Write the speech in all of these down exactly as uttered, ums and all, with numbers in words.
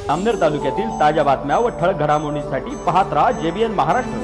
जामनेर तालुक्यातील ताज्या बातम्या व ठळक घडामोडींसाठी पाहत राहा जेबीएन महाराष्ट्र।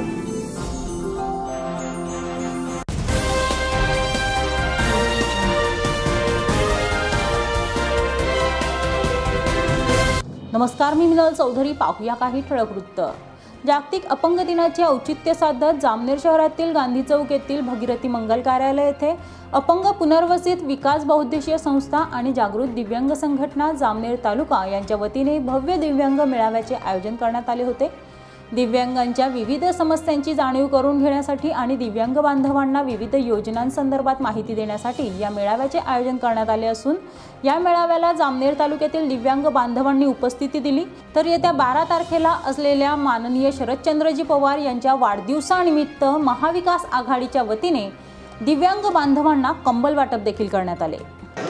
नमस्कार, मी मिनल चौधरी। पाहूया काही ठळक वृत्त। जागतिक अपंग दिनाचे औचित्य साधत जामनेर शहरातील गांधी चौक येथील भगीरथी मंगल कार्यालय येथे अपंग पुनर्वसित विकास बहुउद्देशीय संस्था आणि जागृत दिव्यांग संघटना जामनेर तालुका यांच्या वतीने भव्य दिव्यांग मेळाव्याचे आयोजन करण्यात आले होते। दिव्यांगांच्या विविध समस्यांची जाणीव करून घेण्यासाठी आणि दिव्यांग बांधवांना विविध योजनांसंदर्भात माहिती देण्यासाठी या मेळाव्याचे आयोजन करण्यात आले असून या मेळाव्याला जामनेर तालुक्यातील दिव्यांग बांधवांनी उपस्थिती दिली। तर येत्या बारा तारखेला असलेल्या माननीय शरदचंद्रजी पवार यांच्या वाढदिवसानिमित्त महाविकास आघाडीच्या वतीने दिव्यांग बांधवांना कंबल वाटप देखील करण्यात आले।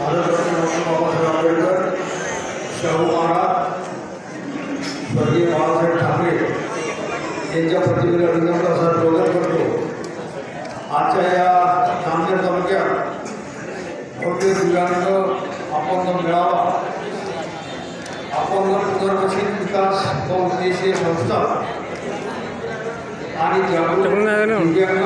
यांच्या प्रतिमेला विनम्र असा स्वागत करतो। आजच्या या जामनेर तालुक्यात भव्य दिव्यांग अपंग मेळावा, अपंग पुनर्वसित विकास बहुउद्देशीय संस्था आणि जागृत दिव्यांग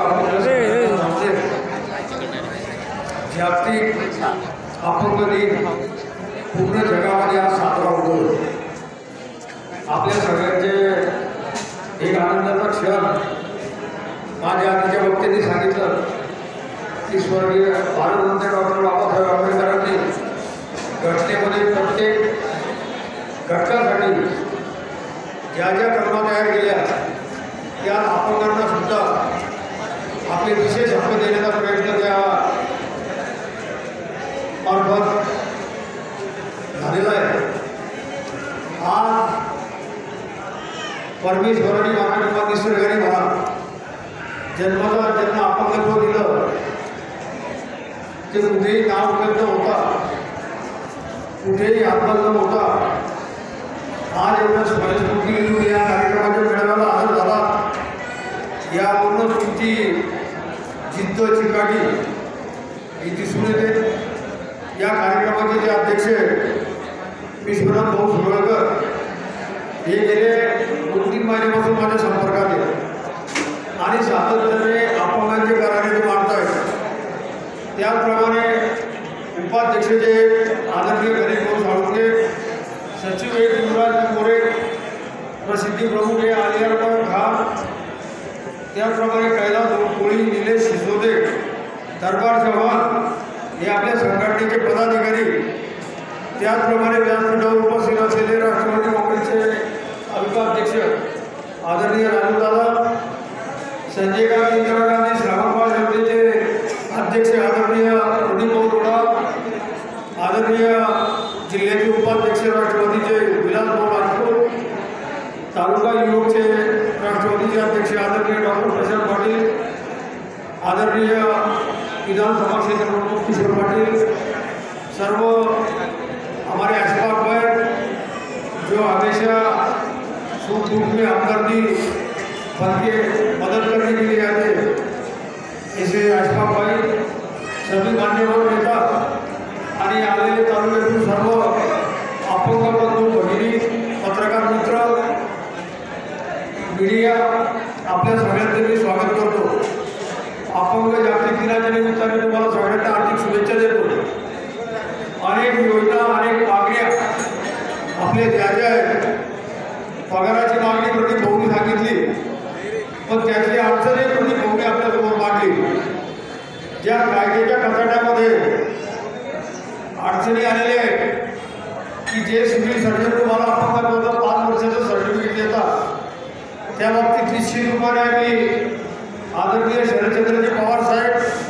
जागतिक अपंग दिन पूर्ण जगामध्ये आज साजरा होतो। आपल्या सगळ्यांचे एक आनंदाचा क्षण माझ्या आधीच्या वक्त्यांनी सांगितलं की स्वर्गीय भारतरत्न डॉक्टर बाबासाहेब आंबेडकरांनी घटनेमध्ये प्रत्येक घटकासाठी ज्या ज्या कलमा तयार केल्या त्या अपंगांना सुद्धा आपले विशेष हक्क देण्याचा प्रयत्न त्या मार्फत झालेला आहे। आज परमेश्वराने म्हणा किंवा निसर्गाने म्हणा जन्माला ज्यांना अपंगत्व दिलं ते कुठेही नाव उपलब्ध होता, कुठेही हातभार न होता आज एवढं स्वयंस्फूर्ती या कार्यक्रमाच्या मेळाव्याला हजर झाला। यावरून तुमची जिद्द चिकाटी ही दिसून येते। या कार्यक्रमाचे जे अध्यक्ष विश्वनाथ भाऊ सुरळकर हे गेले दोन तीन महिन्यापासून माझ्या संपर्कात आहे आणि सातत्याने अपंगांचे करारे जे मांडत आहेत त्याप्रमाणे उपाध्यक्ष जे आदरणीय गणेश भाऊ साळुंके, सचिव एक युवराज मोरे, प्रसिद्धी प्रमुख हे आलियारबाग खान, त्याप्रमाणे कैलास कोळी, निलेश सिसोदे, दरबार चव्हाण हे आपल्या संघटनेचे पदाधिकारी, त्याचप्रमाणे व्यासपीठावर उपस्थित असलेले राष्ट्रवादी काँग्रेसचे अल्पाध्यक्ष आदरणीय राजूदादा, संजय गांधी, इंदिरा गांधी श्रावणबाळ समितीचे अध्यक्ष आदरणीय प्रदीप भाऊ रोडा, आदरणीय जिल्ह्याचे उपाध्यक्ष राष्ट्रवादीचे विलास भाऊ राजपूत, तालुका युवकचे राष्ट्रवादीचे अध्यक्ष आदरणीय डॉक्टर प्रशांत पाटील, आदरणीय विधानसभा क्षेत्र प्रमुख किशोर पाटील, सर्व हमारे अशफाक भाई जो हमेशा सुख दुख में हमदर्दी बन के मदद करने के लिए आते, ऐसे अशफाक भाई, सभी मान्यवर नेता आणि आलेले तालुक्यातील सर्व अपंग बंधू भगिनी, पत्रकार मित्र, मीडिया, आपल्या सगळ्यांचे मी स्वागत करतो। अपंग जागतिक दिनाच्या निमित्ताने तुम्हाला सगळ्यांना हार्दिक शुभेच्छा देतो। अनेक योजना, अनेक मागण्या आपले ज्या ज्या आहेत, पगाराची मागणी प्रदीप भाऊंनी सांगितली, पण त्यातली अडचणी प्रदीप भाऊंनी आपल्यासमोर मांडली। ज्या कायद्याच्या कचाट्यामध्ये अडचणी आलेल्या आहेत की जे सिव्हिल सर्जन तुम्हाला अपंगात पाच वर्षाचं सर्टिफिकेट देतात, त्या बाबतीत निश्चित रूपाने आम्ही आदरणीय शरदचंद्रजी पवार साहेब,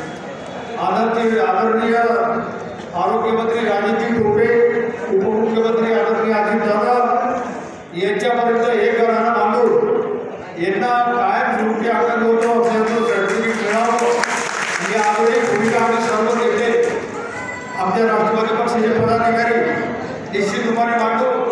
आदरणीय आदरणीय आरोग्यमंत्री राजेशजी टोपे, उपमुख्यमंत्री आदरणीय अजितदादा यांच्यापर्यंत हे घराणं मांडून यांना कायमस्वरूपी अपंगत्व असल्याचं सर्टिफिकेट मिळावं ही आग्रही भूमिका आम्ही सर्व नेते, आमच्या राष्ट्रवादी पक्षाचे पदाधिकारी निश्चित रूपाने मांडू।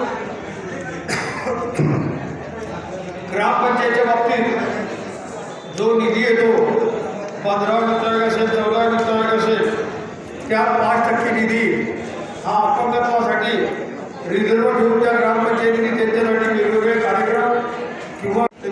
ग्रामपंचायतीच्या बाबतीत जो निधी येतो, पंधरा वित्त असेल, चौदा वित्त असेल, त्या पाच टक्के निधी हा अपंगत्वासाठी रिझर्व ठेवून त्या ग्रामपंचायतीने त्यांच्या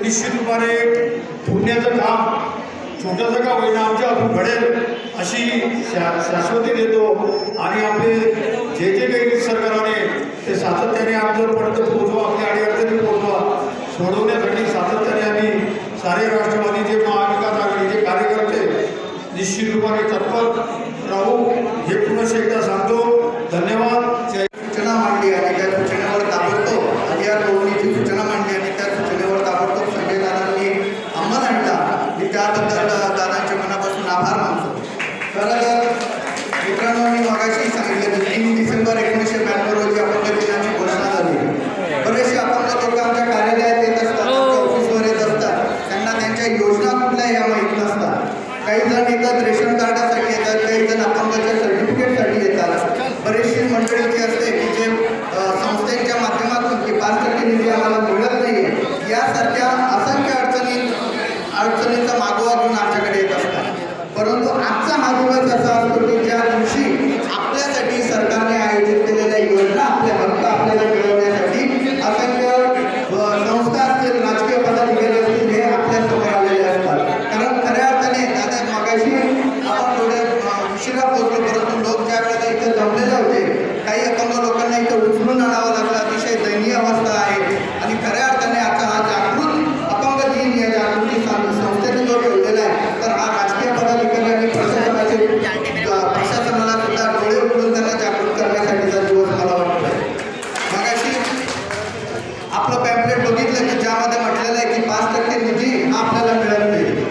निश्चित रूपाने पुण्याचं काम छोटंसं का होईना आमच्या हातून घडेल अशी शा शाश्वती देतो आणि आपले जे जे काही सरकाराने ते सातत्याने आमच्यापर्यंत पोहोचवा, आपल्या अडीअडचणी पोहोचवा सोडवण्यासाठी सातत्याने आम्ही सारे राष्ट्रवादीचे महाविकास आघाडीचे कार्यकर्ते निश्चित रूपाने तत्पर राहू हे पुन्हा एकदा सांगतो. धन्यवाद. सूचना मांडली आणि त्या सूचनेवर ताबडतोब अधिकार तोडणीची सूचना मांडली आणि त्या सूचनेवर ताबडतोब संजय दादांनी अंमल आणला. मी त्याबद्दल दादांचे मनापासून आभार मानतो. तर मित्रांनो, मी मगाशी सांगितलं की तीन डिसेंबर एकोणीसशे ब्याण्णव रोजी अपंग दिनाची घोषणा झाली. बरेचसे अपंग लोक आमच्या कार्यालयात येत असतात, ऑफिसवर येत असतात, त्यांना त्यांच्या योजना कुठल्या या माहीत नसतात. काही जण येतात रेशन कार्डासाठी येतात, काही जण अपंगाच्या सर्टिफिकेटसाठी येतात. बरीचशी मंडळी जी असते की जे संस्थेच्या माध्यमातून की पाच टक्के निधी आम्हाला मिळत नाही आहे यासारख्या असंख्य अडचणी अडचणीचा मागोवा घेऊन आमच्याकडे येत असतात. परंतु आजचा हा दिवस असा असतो की ज्या दिवशी आपल्यासाठी सरकारने आयोजित केलेल्या योजना, आपले हक्क आपल्याला मिळवण्यासाठी असंख्य संस्था असतील, राजकीय पदाधिकारी असतील, हे आपल्या समोर आलेले असतात. कारण खऱ्या अर्थाने दादा मगाशी आपण थोडे उशिरा पोहोचलो, परंतु लोक ज्या वेळेला इथं जमलेले होते, काही अपंग लोकांना इथं उचलून आणावं लागलं. अतिशय दयनीय अवस्था आहे. आणि खऱ्या अर्थाने आता हा जागृत अपंग दिन या जागृती संस्थेने जो ठेवलेला आहे, तर हा राजकीय पदाधिकारी आणि प्रशासनाचे प्रशासनाला सुद्धा डोळे उघडून त्यांना जागृत करण्यासाठीचा दिवस मला वाटतो. मगाशी आपलं पॅम्पलेट बघितलं की ज्यामध्ये म्हटलेलं आहे की पाच टक्के निधी हा आपल्याला मिळत नाही.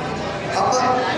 अप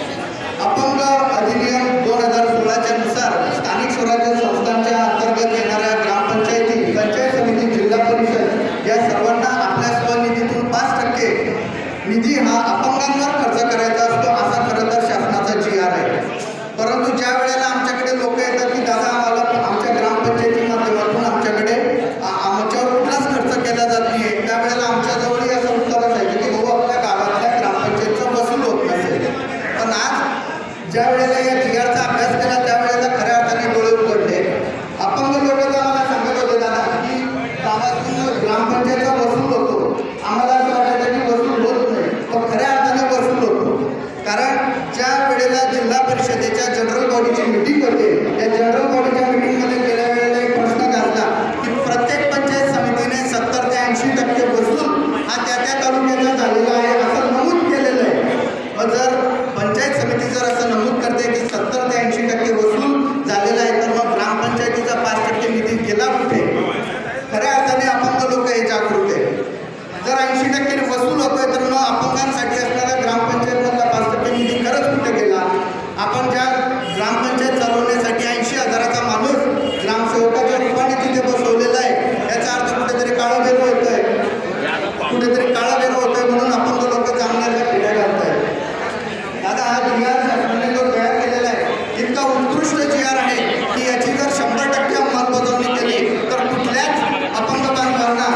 अपंग अधिनियम दोन हजार सोळाच्या नुसार स्थानिक स्वराज्य संस्थांच्या अंतर्गत येणाऱ्या ग्रामपंचायती, पंचायत समिती, जिल्हा परिषद या सर्वांना आपल्या स्वनिधीतून पाच टक्के निधी हा अपंगांवर खर्च करायचा असतो, असा खरं तर शासनाचा जी आर आहे. परंतु ज्या वेळेला आमच्याकडे लोक येतात की दादा आम्हाला आमच्या ग्रामपंचायती माध्यमातून आमच्याकडे आमच्यावर कुठलाच खर्च केला जात नाही, त्यावेळेला आमच्याजवळही असं उत्तर असायचं की भाऊ आपल्या गावातल्या ग्रामपंचायतचा वसूल होत नसेल. पण आज ज्या वेळेला या जी आरचा अभ्यास केला त्यावेळेला खऱ्या अर्थाने डोळे उघडले. अपंग लोक तर आम्हाला सांगत होते दादा की गावातून ग्रामपंचायतचा वसूल होतो, आम्हाला असं वाटायचं की वसूल होत नाही, पण खऱ्या अर्थाने वसूल होतो. कारण ज्या वेळेला जिल्हा परिषदेच्या जनरल बॉडीची मिटिंग होते, त्या जनरल बॉडीच्या मिटिंगमध्ये गेल्या वेळेला एक प्रश्न घातला की प्रत्येक पंचायत समितीने सत्तर ते ऐंशी टक्के वसूल हा त्या त्या तालुक्याचा झालेला आहे असं नमूद केलेलं आहे. मग जर पंचायत समिती जर असं नमूद करते की सत्तर ते ऐंशी टक्के वसूल झालेला आहे, तर मग ग्रामपंचायतीचा पाच टक्के निधी गेला कुठे? खऱ्या अर्थाने अपंग लोक हे जागृत आहे. जर ऐंशी टक्के वसूल होतोय तर मग अपंगांसाठी असणारा ग्रामपंचायतमधला पाच टक्के निधी खरंच कुठे गेला? आपण ज्या ग्रामपंचायत चालवण्यासाठी ऐंशी हजाराचा माणूस ग्रामसेवकाच्या रूपाने तिथे बसवलेला आहे, याचा अर्थ कुठेतरी काळाबेर होत आहे, कुठेतरी काळाबेर होत आहे. म्हणून अपंग लोक चांगल्याला खेड्या घालत आहेत. दादा हा जी आर शासनाने जो तयार केलेला आहे इतका उत्कृष्ट जी आर आहे की याची जर शंभर टक्के अंमलबजावणी केली तर कुठल्याच अपंग बांधवांना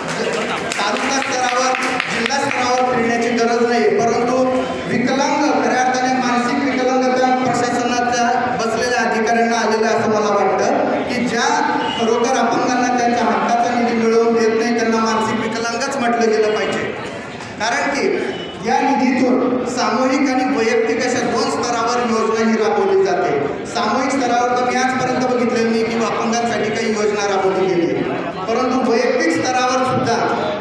तालुका स्तरावर, जिल्हा स्तरावर फिरण्याची गरज नाही. परंतु विकलांग, खऱ्या अर्थाने मानसिक विकलांगता प्रशासनाच्या बसलेल्या अधिकाऱ्यांना आलेलं असं मला वाटतं की ज्या खरोखर अपंगांना त्यांच्या हक्काचा निधी मिळवून देत नाही त्यांना मानसिक विकलांगच म्हटलं गेलं पाहिजे. कारण की या निधीतून सामूहिक आणि वैयक्तिक अशा दोन स्तरावर योजना ही राबवली जाते. सामूहिक स्तरावर तर मी आजपर्यंत बघितलेलं नाही की अपंगांसाठी काही योजना राबवली गेली, परंतु वैयक्तिक स्तरावर सुद्धा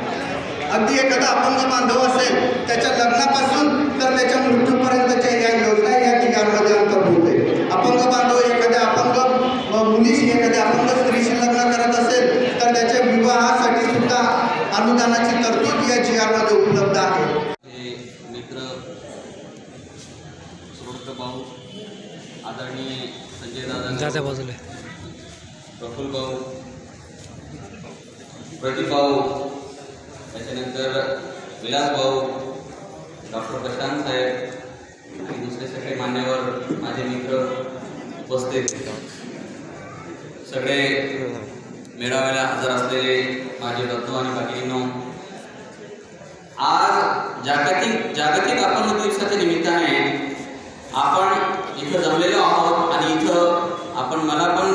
अगदी एखादा अपंग बांधव असेल त्याच्या लग्नापासून तर त्याच्या मृत्यूपर्यंतच्या या योजना या जी आरमध्ये अंतर्भूत आहे. अपंग बांधव एखाद्या अपंग मुलीशी, एखाद्या अपंग स्त्रीशी लग्न करत असेल तर त्याच्या विवाहासाठी सुद्धा अनुदानाची तरतूद या जी आरमध्ये उपलब्ध आहे. मित्र भाऊ आदरणीय संजय दादा बाजूला, प्रफुल्ल भाऊ, प्रदीप भाऊ, त्याच्यानंतर विलास भाऊ, डॉक्टर प्रशांत साहेब आणि दुसरे सगळे मान्यवर, माझे मित्र उपस्थित, सगळे मेळाव्याला हजर असलेले माझे दत्तू आणि भगिनींनो, आज जागतिक जागतिक अपंग दिवसाच्या निमित्ताने आपण इथं जमलेलो आहोत आणि इथं आपण मला पण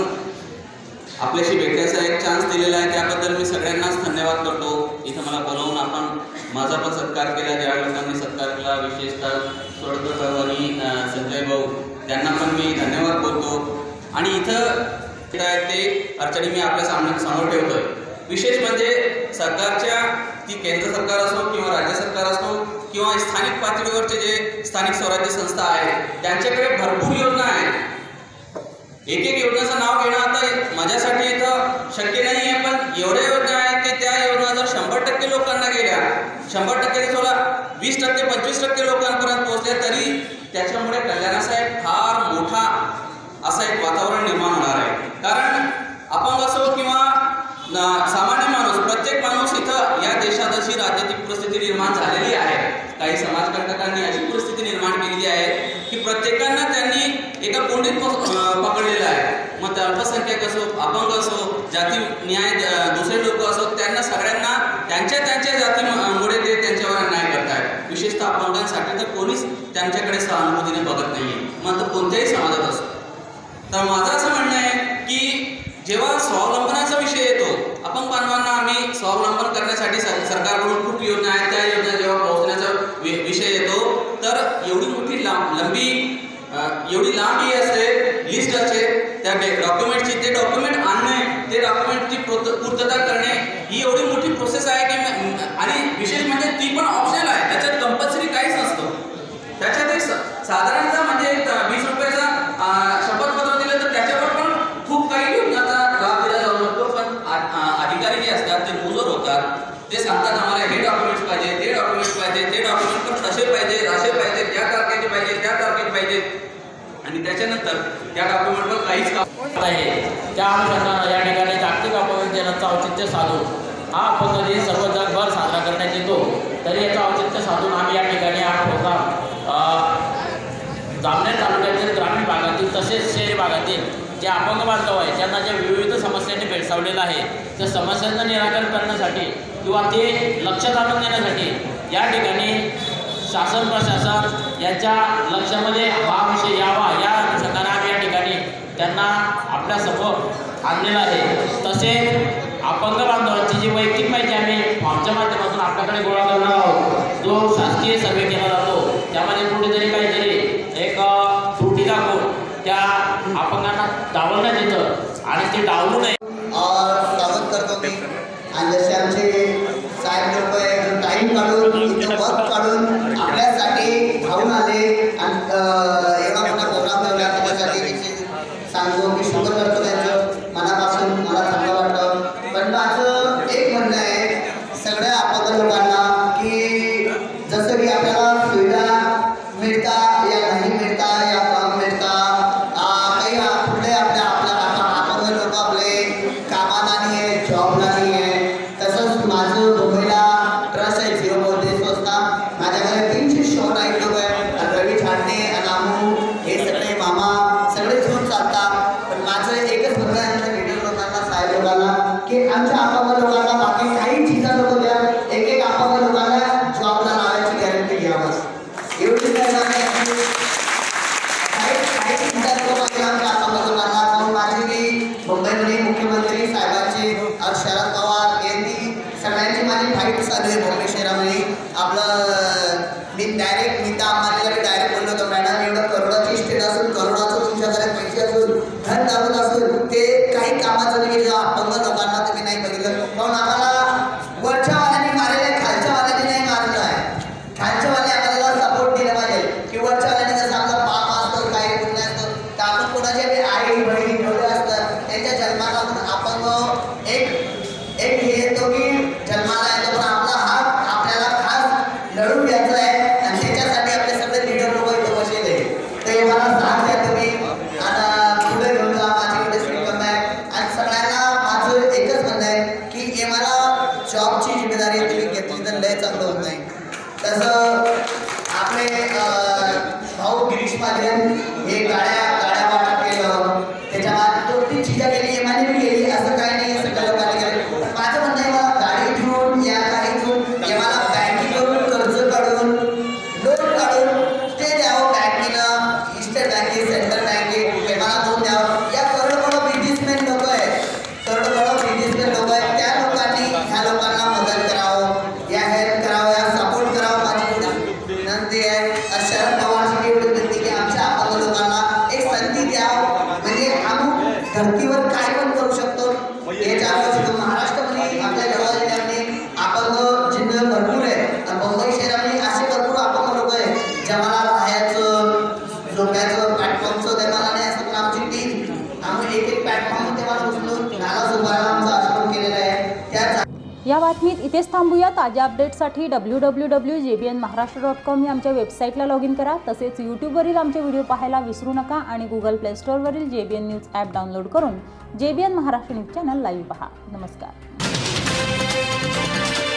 आपल्याशी भेटण्याचा एक चान्स दिलेला आहे, त्याबद्दल मी सगळ्यांनाच धन्यवाद करतो. इथं मला बोलवून आपण माझा पण सत्कार केला, ज्या लोकांनी सत्कार केला, विशेषतः सोडकर भाऊ आणि संजय भाऊ, त्यांना पण मी धन्यवाद बोलतो. आणि इथं ते अडचणी मी आपल्या सामने समोर ठेवतोय. विशेष म्हणजे सरकारच्या, ती केंद्र सरकार असो किंवा राज्य सरकार असो किंवा स्थानिक पातळीवरचे जे स्थानिक स्वराज्य संस्था आहेत, त्यांच्याकडे भरपूर योजना आहेत. एक एक योजनेचं नाव घेणं आता माझ्यासाठी इथं शक्य नाही आहे, पण एवढ्या योजना आहेत की त्या योजना जर शंभर टक्के लोकांना गेल्या, शंभर टक्के सोळा वीस टक्के पंचवीस टक्के लोकांपर्यंत पोहोचल्या, तरी त्याच्यामुळे कल्याणाचा एक फार मोठा असं एक वातावरण निर्माण होणार आहे. कारण अपंग असो किंवा सामान्य माणूस, प्रत्येक माणूस इथं या देशात अशी राजनीतिक परिस्थिती निर्माण झालेली आहे, काही समाजकंटकांनी अशी परिस्थिती निर्माण केलेली आहे की प्रत्येकांना त्यांनी एका कोंडीत पकडलेलं आहे. मग ते अल्पसंख्याक असो, अपंग असो, जाती न्याय दुसरे लोक असो, त्यांना सगळ्यांना त्यांच्या त्यांच्या जातीमुळे ते त्यांच्यावर अन्याय करतायत. विशेषतः अपंगांसाठी तर कोणीच त्यांच्याकडे सहानुभूतीने बघत नाही, मग तर कोणत्याही समाजात असो. तर माझं असं म्हणणं आहे की जेव्हा स्वावलंबनाचा विषय येतो, अपंग बांधवांना आम्ही स्वावलंबन करण्यासाठी सरकारकडून खूप योजना आहेत, त्या योजना जेव्हा पोहोचण्याचा विषय येतो, तर एवढी मोठी लांब लंबी एवढी लांब ही असते लिस्ट असते त्या डॉक्युमेंटची. ते डॉक्युमेंट आणणे, ते डॉक्युमेंटची पूर्तता करणे ही एवढी मोठी प्रोसेस आहे की, आणि विशेष म्हणजे ती पण ऑप्शनल आहे, त्याच्यात कंपल्सरी काहीच नसतं. त्याच्यात एक साधारणतः म्हणजे वीस रुपयाचा शपथपत्र दिलं तर त्याच्यावर पण खूप काही योजनाचा लाभ दिला जाऊ शकतो. पण अधिकारी जे असतात ते मुजोर होतात, ते सांगतात आम्हाला हे डॉक्युमेंट्स पाहिजे, ते डॉक्युमेंट्स पाहिजे, ते डॉक्युमेंट पण तसे पाहिजे, असे पाहिजे, त्या तारखेचे पाहिजे, त्या तारखेचे पाहिजे, आणि त्याच्यानंतर त्या डॉक्युमेंटवर काहीच काम आहे. त्या अनुषंगाने या ठिकाणी जागतिक अपंग दिनाचं औचित्य साधून हा अपंग दिन सर्व जगभर साजरा करण्यात येतो. तरी याचं औचित्य साधून आम्ही या ठिकाणी हा प्रोग्राम जामनेर तालुक्यातील ग्रामीण भागातील तसेच शहरी भागातील जे अपंग बांधव आहे, त्यांना ज्या विविध समस्यांनी भेडसावलेलं आहे, त्या समस्यांचं निराकरण करण्यासाठी किंवा ते लक्षात आणून देण्यासाठी या ठिकाणी शासन प्रशासन यांच्या लक्षामध्ये हा विषय यावा, या अनुषंगाने आम्ही या ठिकाणी त्यांना आपल्यासमोर आणलेलं आहे. तसेच अपंग बांधवांची जी वैयक्तिक माहिती आम्ही फॉर्मच्या माध्यमातून आपल्याकडे गोळा करणार आहोत, जो शासकीय सर्वे केला जातो, त्यामध्ये कुठेतरी काहीतरी एक त्रुटी दाखवून त्या अपंगांना डावलण्यात येतं आणि ते डावलू नये. स्वागत करतो मी. आणि जसे आमचे साहेब लोक टाईम काढून इथं वक्त काढून आपल्यासाठी धावून आले आणि एवढा मोठा प्रोग्राम ठेवला, त्याच्यासाठी सांगतो की शुभ करतो त्यांचं मनापासून. मला चांगलं वाटतं. पण माझं एक म्हणणं आहे सगळ्या अपंग लोकांना की जसं की आपल्याला सुविधा मिळता या नाही मिळता या कम मिळता, काही कुठले आपल्या आपल्या अपंग लोक आपले कामाला नाही आहे, जॉबला नाही आहे. तसंच माझं मुंबईला ट्रस्ट आहे झिरो बौद्धिक संस्था, माझ्याकडे तीनशे शॉट आहेत लोक आहेत, रवी छाटणे अनामू हे सगळे मामा सगळे घेऊन चालतात. पण माझं एकच म्हणणं आहे आमच्या व्हिडिओ लोकांना, साहेब लोकांना, की आमच्या अपंग लोकांना बाकी काही चिंता नको द्या, एक एक अपंग लोकांना जॉबला लावायची गॅरंटी घ्यावं, एवढी काही चिंता नको पाहिजे आमच्या अपंग लोकांना. म्हणून माझी मी मुंबईमध्ये मुख्यमंत्री साहेबांचे शरद पवार यांनी सगळ्यांची माझी फाईट चालू आहे मुंबई शहरामध्ये. आपलं मी डायरेक्ट नीता अंबानीला मी डायरेक्ट बोललो होतो, मॅडम एवढं करोडाची स्टेट असून करोडाचं तुमच्याकडे पैसे असून धन दाबत असून ते काही कामाचं नाही, जेव्हा अपंग लोकांना तुम्ही नाही बघितलं. म्हणून आम्हाला वरच्या वाल्याने मारले, खालच्या वाल्याने नाही मारलं आहे. खालच्या वाले आम्हाला सपोर्ट दिला पाहिजे की वरच्या वाल्याने जसं आपला पाप असतो, काही पुण्य असतं, तर आपण कोणाचे आई बहिणी ठेवले असतात त्यांच्या जन्माला अपंग एक एक हे येतो की जन्माला येतो, पण आपला हात या बातमीत इथेच थांबूया. ताज्या अपडेटसाठी W W W J B N Maharashtra dot com या आमच्या वेबसाईटला लॉग इन करा. तसेच यूट्यूबवरील आमचे व्हिडिओ पाहायला विसरू नका आणि गुगल प्ले स्टोअरवरील J B N news app download करून J B N Maharashtra news channel live पहा. नमस्कार.